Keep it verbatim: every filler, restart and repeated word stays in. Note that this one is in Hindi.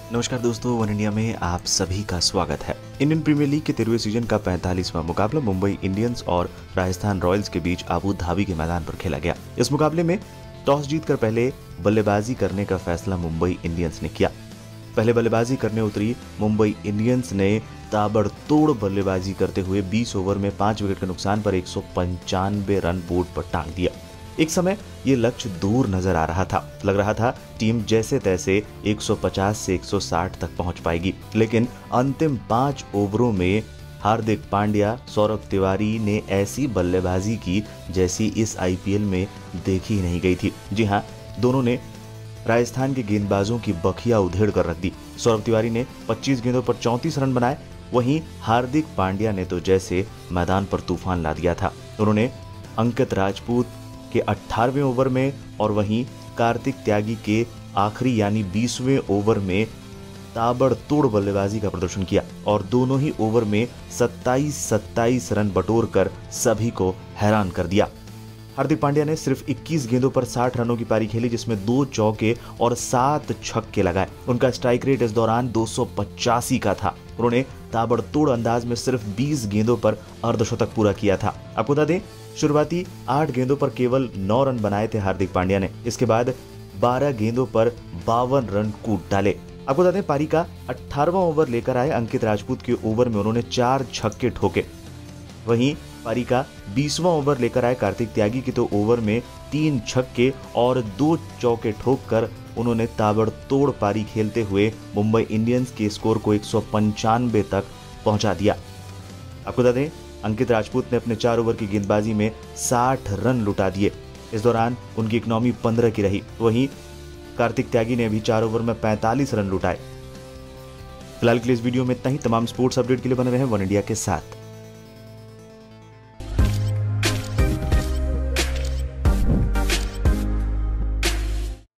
नमस्कार दोस्तों, वन इंडिया में आप सभी का स्वागत है। इंडियन प्रीमियर लीग के तेरहवें सीजन का पैंतालीसवां मुकाबला मुंबई इंडियंस और राजस्थान रॉयल्स के बीच अबू धाबी के मैदान पर खेला गया। इस मुकाबले में टॉस जीतकर पहले बल्लेबाजी करने का फैसला मुंबई इंडियंस ने किया। पहले बल्लेबाजी करने उतरी मुंबई इंडियंस ने ताबड़तोड़ बल्लेबाजी करते हुए बीस ओवर में पांच विकेट के नुकसान पर एक सौ पंचानवे रन बोर्ड पर टांग दिया। एक समय ये लक्ष्य दूर नजर आ रहा था। लग रहा था टीम जैसे तैसे एक सौ पचास से एक सौ साठ तक पहुंच पाएगी, लेकिन अंतिम पांच ओवरों में हार्दिक पांड्या, सौरभ तिवारी ने ऐसी बल्लेबाजी की जैसी इस आईपीएल में देखी ही नहीं गई थी। जी हां, दोनों ने राजस्थान के गेंदबाजों की बखिया उधेड़ कर रख दी। सौरभ तिवारी ने पच्चीस गेंदों पर चौंतीस रन बनाए, वहीं हार्दिक पांड्या ने तो जैसे मैदान पर तूफान ला दिया था। उन्होंने अंकित राजपूत के अठारहवें ओवर में और वहीं कार्तिक त्यागी के आखिरी यानी बीसवें ओवर में ताबड़तोड़ बल्लेबाजी का प्रदर्शन किया और दोनों ही ओवर में सत्ताईस सत्ताईस रन बटोरकर सभी को हैरान कर दिया। हार्दिक पांड्या ने सिर्फ इक्कीस गेंदों पर साठ रनों की पारी खेली, जिसमें दो चौके और सात छक्के लगाए। उनका स्ट्राइक रेट इस दौरान दो सौ पचासी का था। उन्होंने ताबड़तोड़ अंदाज में सिर्फ बीस गेंदों पर अर्धशतक पूरा किया था। आपको बता दें, शुरुआती आठ गेंदों पर केवल नौ रन बनाए थे हार्दिक पांड्या ने। इसके बाद बारह गेंदों पर बावन रन कूट डाले। आपको बता दें, पारी का अठारहवां ओवर लेकर आए अंकित राजपूत के ओवर में उन्होंने चार छक्के ठोके। वहीं पारी का बीसवां ओवर लेकर आए कार्तिक त्यागी के तो ओवर में तीन छक्के और दो चौके ठोककर उन्होंने ताबड़तोड़ पारी खेलते हुए मुंबई इंडियंस के स्कोर को एक सौ पंचानवे तक पहुंचा दिया। आपको बता दें, अंकित राजपूत ने अपने चार ओवर की गेंदबाजी में साठ रन लुटा दिए। इस दौरान उनकी इकनॉमी पंद्रह की रही। वहीं कार्तिक त्यागी ने भी चार ओवर में पैंतालीस रन लुटाए। फिलहाल के लिए इस वीडियो में इतना ही। तमाम स्पोर्ट्स अपडेट के लिए बने रहे वन इंडिया के साथ।